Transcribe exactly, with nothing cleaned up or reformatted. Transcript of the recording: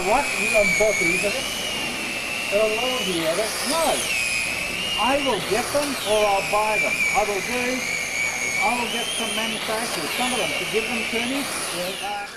what? You got both of it? They're low here. No. I will get them or I'll buy them. I will do, I will get some manufacturers, some of them, to give them to me. Yeah. Uh,